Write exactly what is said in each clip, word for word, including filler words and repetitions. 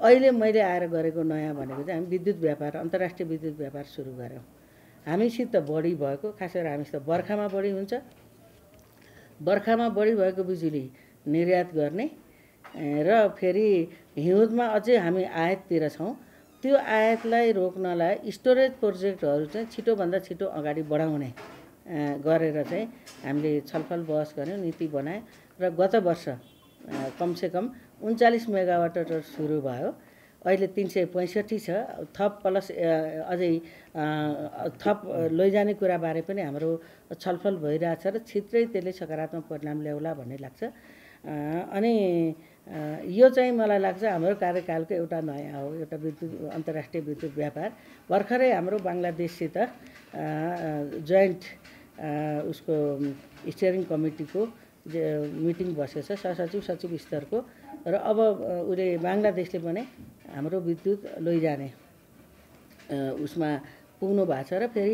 अहिले मैले आएर गरेको नयाँ भनेको चाहिँ हामी विद्युत व्यापार अन्तर्राष्ट्रिय विद्युत व्यापार सुरु गऱ्यौँ। हामीसित बढी भएको खास गरेर हामीसित बर्खामा बढी हुन्छ, बर्खामा बढी भएको बिजुली निर्यात गर्ने र फेरि हिउँदमा अझै हामी आयाततिर छौँ। त्यो आयातलाई रोक्नलाई स्टोरेज प्रोजेक्टहरू चाहिँ छिटोभन्दा छिटो अगाडि बढाउने गरेर चाहिँ हामीले छलफल बहस गऱ्यौँ, नीति बनायौँ र गत वर्ष कमसेकम उन्चालिस मेगावाट सुरु भयो। अहिले तीन सय पैँसठी छ, थप प्लस अझै थप लैजाने कुराबारे पनि हाम्रो छलफल भइरहेछ र छिट्रै त्यसले सकारात्मक परिणाम ल्याउला भन्ने लाग्छ। अनि यो चाहिँ मलाई लाग्छ हाम्रो कार्यकालको एउटा नयाँ हो, एउटा विद्युत अन्तर्राष्ट्रिय विद्युत व्यापार। भर्खरै हाम्रो बङ्गलादेशसित जोइन्ट उसको स्टियरिङ कमिटीको मिटिङ बसेछ, सहसचिव सचिव स्तरको, र अब उसले बङ्गलादेशले पनि हाम्रो विद्युत लैजाने उसमा पुग्नु भएको छ र फेरि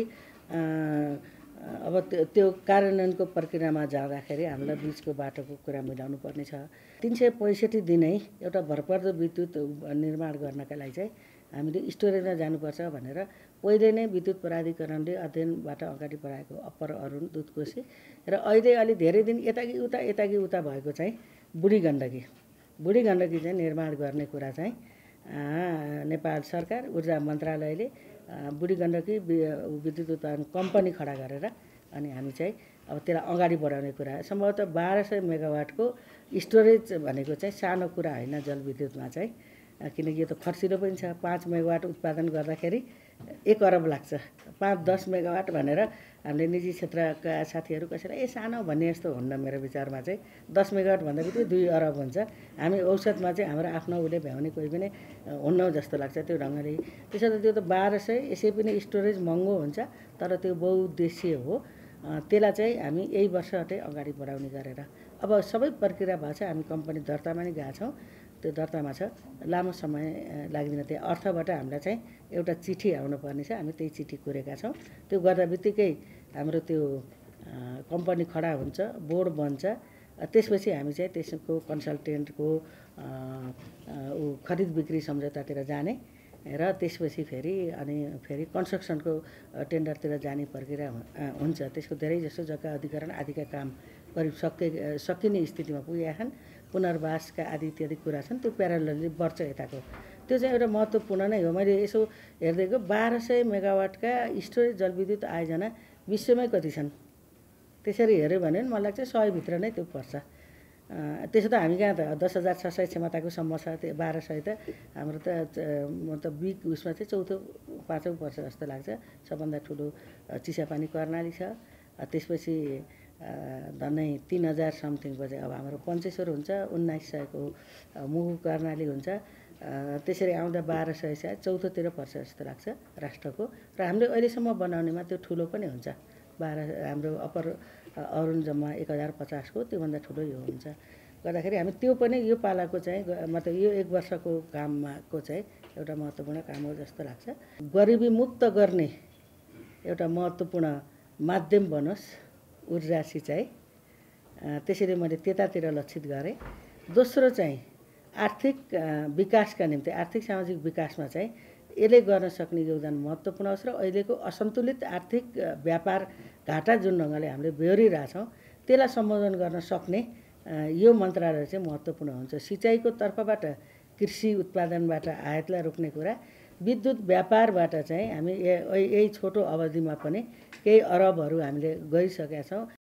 अब त्यो कार्यान्वयनको प्रक्रियामा जाँदाखेरि हामीलाई बिचको बाटोको कुरा मिलाउनु पर्ने छ। तिन सय पैँसठी दिनै एउटा भरपर्दो विद्युत निर्माण गर्नका लागि चाहिँ हामीले स्टोरेजमा जानुपर्छ भनेर पहिले नै विद्युत प्राधिकरणले अध्ययनबाट अगाडि बढाएको अप्पर अरुण दुधकोशी र अहिले अलि धेरै दिन यताकि उता यताकि उता भएको चाहिँ बुढी गण्डकी बुढी गण्डकी चाहिँ निर्माण गर्ने कुरा चाहिँ नेपाल सरकार ऊर्जा मन्त्रालयले बुढी गण्डकी विद्युत उत्पादन कम्पनी खडा गरेर अनि हामी चाहिँ अब त्यसलाई अगाडि बढाउने कुरा सम्भवतः बाह्र सय मेगावाटको स्टोरेज भनेको चाहिँ सानो कुरा होइन जलविद्युतमा चाहिँ, किनकि यो त खर्चिलो पनि छ। पाँच मेगावाट उत्पादन गर्दाखेरि एक अरब लाग्छ। पाँच दस मेगावाट भनेर हामीले निजी क्षेत्रका साथीहरू कसैलाई ए सानो भन्ने जस्तो हुन्न। मेरो विचारमा चाहिँ दस मेगावाट भन्दा बित्तिकै दुई अरब हुन्छ। हामी औसतमा चाहिँ हाम्रो आफ्नो उसले भ्याउने कोही पनि हुन्न जस्तो लाग्छ त्यो ढङ्गले। त्यसो त त्यो त बाह्र सय यसै पनि स्टोरेज महँगो हुन्छ, तर त्यो बहुउद्देश्य हो। त्यसलाई चाहिँ हामी यही वर्षकै अगाडि बढाउने गरेर अब सबै प्रक्रिया भएको छ। हामी कम्पनी दर्तामा नि गएका छौँ, त्यो दर्तामा छ, लामो समय लाग्दैन। त्यो अर्थबाट हामीलाई चाहिँ एउटा चिठी आउनुपर्ने छ, हामी त्यही चिठी कोरेका छौँ। त्यो गर्दा बित्तिकै हाम्रो त्यो कम्पनी खडा हुन्छ, बोर्ड बन्छ, त्यसपछि हामी चाहिँ त्यसको कन्सल्टेन्टको ऊ खरिद बिक्री सम्झौतातिर जाने र त्यसपछि फेरि अनि फेरि कन्स्ट्रक्सनको टेन्डरतिर जाने प्रक्रिया हुन्छ। त्यसको धेरै जसो जग्गा अधिकरण आदिका काम करिब सके सकिने स्थितिमा पुगेका छन्। पुनर्वासका आदि इत्यादि कुरा छन्, त्यो प्यारलली बढ्छ यताको। त्यो चाहिँ एउटा महत्त्वपूर्ण नै हो। मैले यसो हेर्दैको बाह्र सय मेगावाटका स्टोरेज जलविद्युत आयोजना विश्वमै कति छन् त्यसरी हेऱ्यो भने मलाई लाग्छ सयभित्र नै त्यो पर्छ। त्यसो त हामी कहाँ त दस हजार छ सय क्षमताको सम्म छ, त्यो बाह्र सय त हाम्रो त मतलब बिग उसमा चाहिँ चौथो पाँचौँ पर्छ जस्तो लाग्छ। सबभन्दा ठुलो चिसापानी कर्णाली छ, त्यसपछि झन्डै तिन हजार समथिङको चाहिँ अब हाम्रो पञ्चेश्वर हुन्छ, उन्नाइस सयको मुगु कर्णाली हुन्छ। त्यसरी आउँदा बाह्र सय सायद चौथोतिर पर्छ जस्तो लाग्छ राष्ट्रको। र हामीले अहिलेसम्म बनाउनेमा त्यो ठुलो पनि हुन्छ। बाह्र हाम्रो अप्पर अरुण जम्मा एक हजार पचासको त्योभन्दा ठुलो यो हुन्छ। गर्दाखेरि हामी त्यो पनि यो पालाको चाहिँ मतलब यो एक वर्षको काममाको चाहिँ एउटा महत्त्वपूर्ण काम हो जस्तो लाग्छ। गरिबी मुक्त गर्ने एउटा महत्त्वपूर्ण माध्यम बनोस् ऊर्जा सिँचाइ, त्यसैले मैले त्यतातिर लक्षित गरेँ। दोस्रो चाहिँ आर्थिक विकासका निम्ति आर्थिक सामाजिक विकासमा चाहिँ यसले गर्न सक्ने योगदान महत्त्वपूर्ण होस् र अहिलेको असन्तुलित आर्थिक व्यापार घाटा जुन ढङ्गले हामीले बेहोरिरहेछौँ त्यसलाई सम्बोधन गर्न सक्ने यो मन्त्रालय चाहिँ महत्त्वपूर्ण हुन्छ। सिँचाइको तर्फबाट कृषि उत्पादनबाट आयातलाई रोक्ने कुरा, विद्युत व्यापारबाट चाहिँ हामी यही छोटो अवधिमा पनि केही अरबहरू हामीले गइसकेका छौँ।